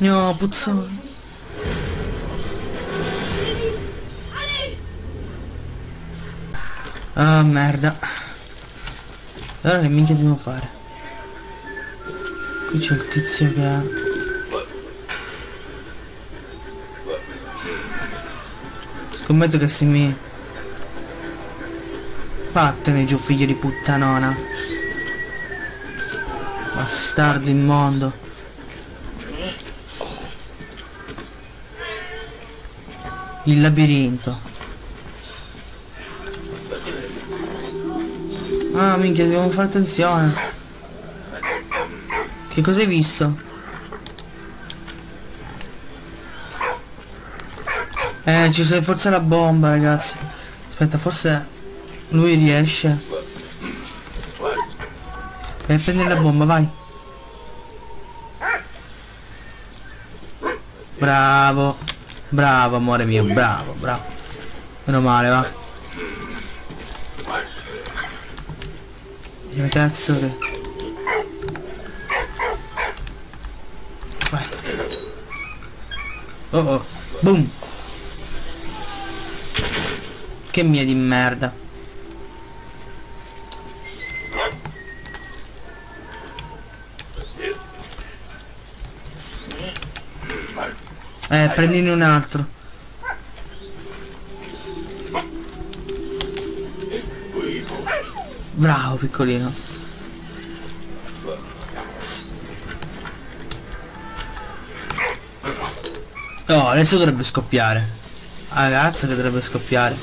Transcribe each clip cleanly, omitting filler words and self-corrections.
No, puzza. Ah, merda. Allora che minchia devo fare? Qui c'è il tizio che ha... Scommetto che se mi... Vattene giù, figlio di puttanona. Bastardo immondo. Il labirinto. Ah, minchia, dobbiamo fare attenzione. Che cosa hai visto? Ci serve forse la bomba, ragazzi. Aspetta, forse lui riesce. Vai a prendere la bomba, vai. Bravo. Bravo, amore mio, bravo, bravo. Meno male, va. Che cazzo che... Vai. Oh oh. Boom. Che mia di merda. Prendine un altro. Bravo piccolino. Oh, adesso dovrebbe scoppiare. Ragazza che dovrebbe scoppiare.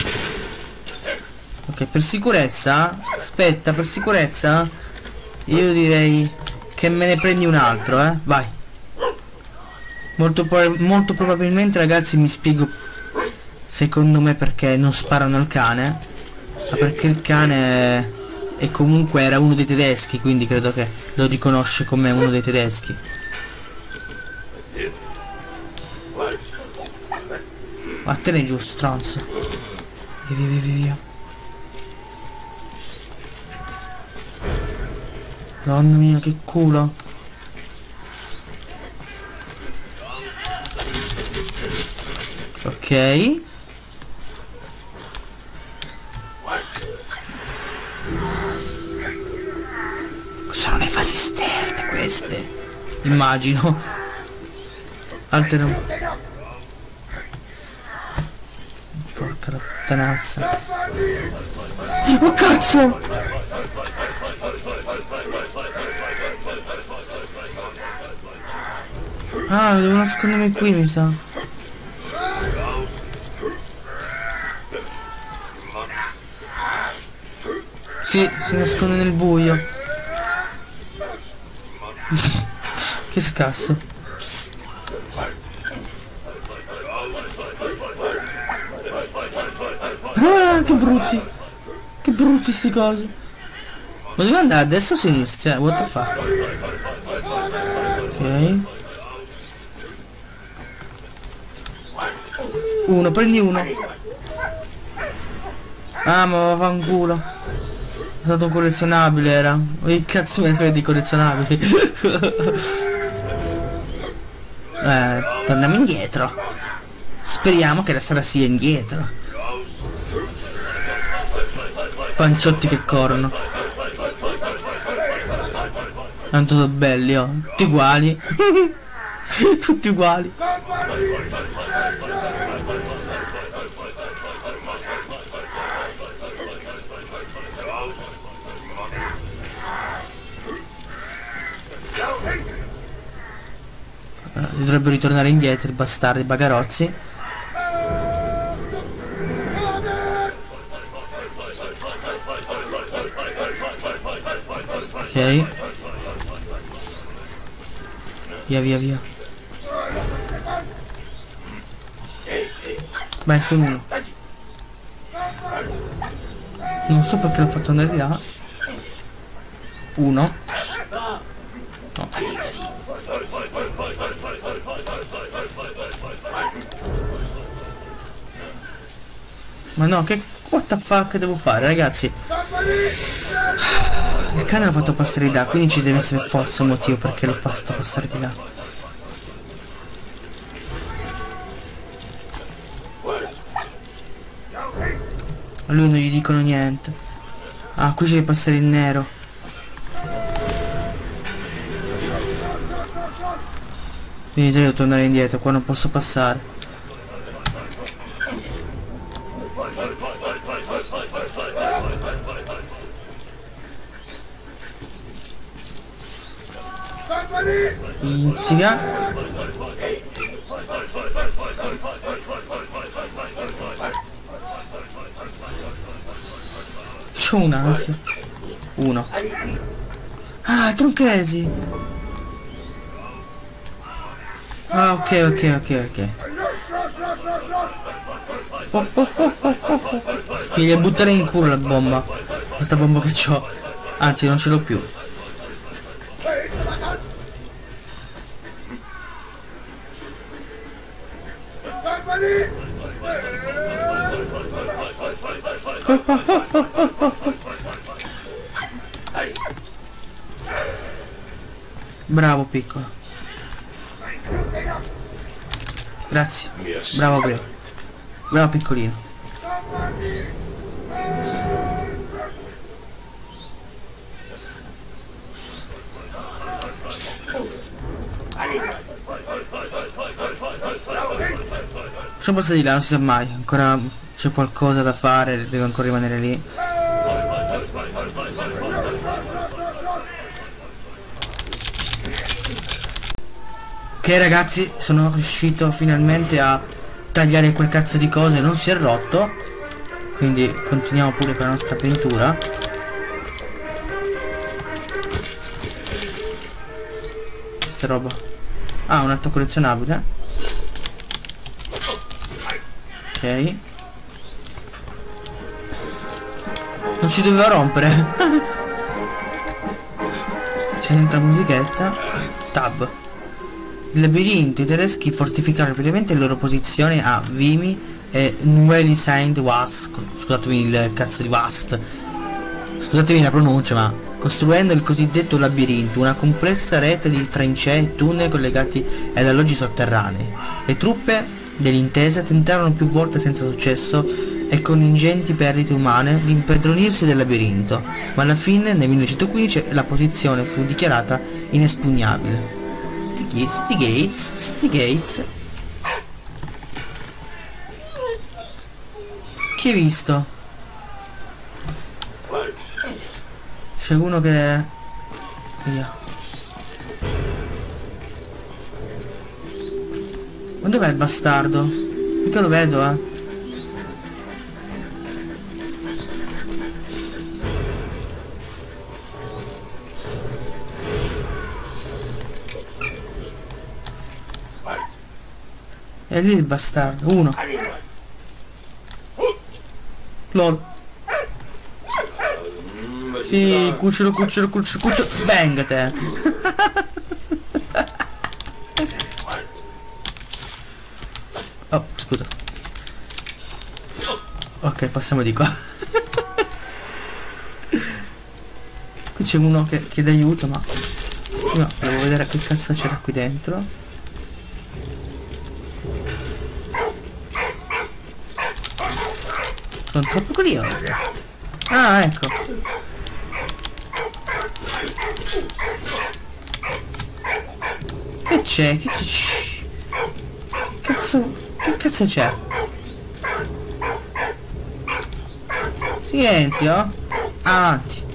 Ok, per sicurezza. Aspetta, per sicurezza io direi che me ne prendi un altro, vai. Molto probabilmente, ragazzi, mi spiego secondo me perché non sparano al cane. Ma perché il cane è comunque era uno dei tedeschi, quindi credo che lo riconosce come uno dei tedeschi. Vattene giù, stronzo. Via via via via. Madonna mia, che culo. Ok. Sono le fasi stealth queste. Immagino. Altre no. Porca la puttanazza. Oh cazzo! Ah, devo nascondermi qui, mi sa. Sì, si nasconde nel buio. Che scasso. Ah, che brutti. Che brutti sti cosi. Ma devo andare a destra o a sinistra? Cioè, what the fuck? Ok. Uno, prendi uno. Ah, ma vaffanculo. È stato un collezionabile, era. Che cazzo me ne frega di collezionabili? Torniamo indietro. Speriamo che la strada sia indietro. Panciotti che corrono. Tanto sono belli, oh. Tutti uguali. Tutti uguali. Dovrebbero ritornare indietro i bastardi bagarozzi. Ok. Via via via. Beh, sono uno. Non so perché l'ho fatto andare di là. Uno. No. Ma no, che... What the fuck devo fare, ragazzi? Il cane l'ha fatto passare di là, quindi ci deve essere forza un motivo perché l'ho fatto passare di là. A lui non gli dicono niente. Ah, qui c'è di passare il nero. Quindi devo tornare indietro, qua non posso passare. Insiga. C'ho un'ansia. Uno. Ah, tronchesi. Ah, ok. Mi devo buttare in culo la bomba. Questa bomba che c'ho. Anzi, non ce l'ho più. Bravo piccolo. Grazie. Bravo Brio. Bravo piccolino. Sono passati di là, non si sa mai. Ancora c'è qualcosa da fare, devo ancora rimanere lì. Ok ragazzi, sono riuscito finalmente a tagliare quel cazzo di cose, non si è rotto. Quindi continuiamo pure con la nostra avventura. Questa roba. Ah, un altro collezionabile. Ok. Non ci doveva rompere. Si sente la musichetta. Tab. Il labirinto. I tedeschi fortificarono rapidamente le loro posizioni a Vimy e Neuilly Saint-Wast. Scusatemi il cazzo di Wast. Scusatemi la pronuncia, ma costruendo il cosiddetto labirinto, una complessa rete di trincee e tunnel collegati ad alloggi sotterranei. Le truppe dell'intesa tentarono più volte senza successo e con ingenti perdite umane di impadronirsi del labirinto, ma alla fine nel 1915 la posizione fu dichiarata inespugnabile. Sti Gates. Chi hai visto? C'è uno che... Via. Ma dov'è il bastardo? Mica lo vedo, eh. È lì il bastardo, uno. LOL. Sì, cucciolo, svengate. Oh, scusa. Ok, passiamo di qua. Qui c'è uno che chiede aiuto, ma... No, devo vedere che cazzo c'era qui dentro. Sono troppo curioso. Ah, ecco. Che c'è? Che cazzo c'è? Silenzio. Avanti.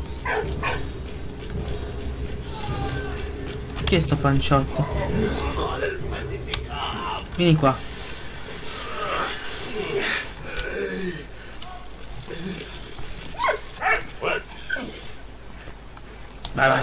Chi è sto panciotto? Vieni qua. Vai.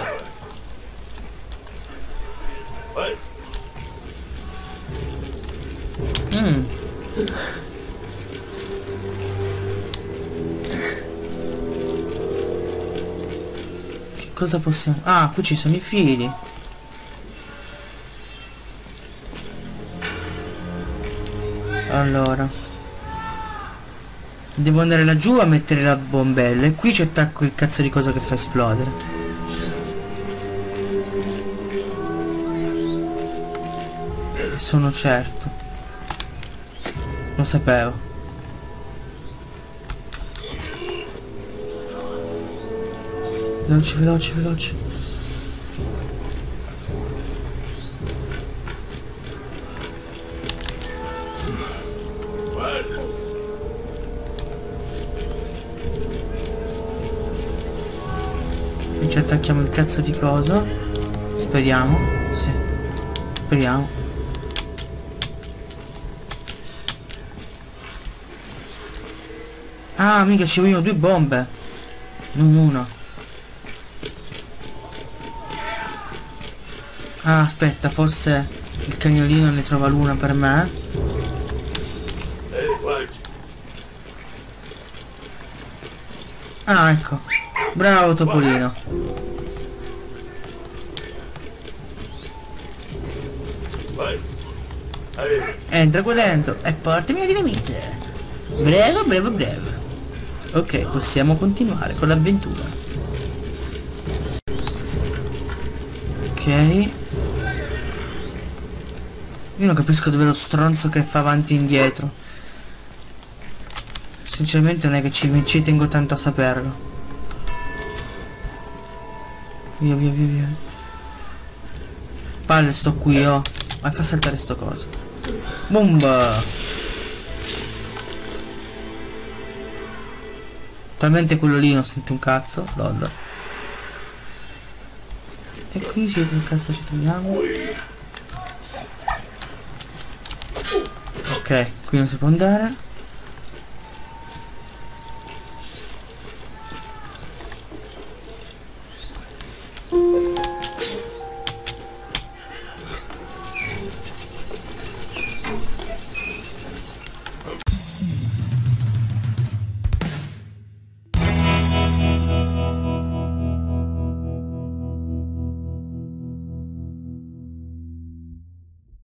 Che cosa possiamo... Ah, qui ci sono i fili. Allora devo andare laggiù a mettere la bombella e qui ci attacco il cazzo di cosa che fa esplodere. Sono certo. Lo sapevo. Veloce, veloce, veloce. E ci attacchiamo il cazzo di coso. Speriamo. Sì. Speriamo. Ah, mica ci vogliono 2 bombe. Non una. Ah, aspetta, forse il cagnolino ne trova l'una per me. Ah, ecco. Bravo Topolino. Entra qua dentro e portami alle dinamite. Bravo, bravo, bravo. Ok, possiamo continuare con l'avventura. Ok. Io non capisco dove lo stronzo che fa avanti e indietro. Sinceramente non è che ci tengo tanto a saperlo. Via, via, via, via. Palle, sto qui, oh. Vai, fa saltare sto coso. Bomba! Talmente quello lì non sente un cazzo. Lol. E qui che cazzo ci troviamo? Ok, qui non si può andare.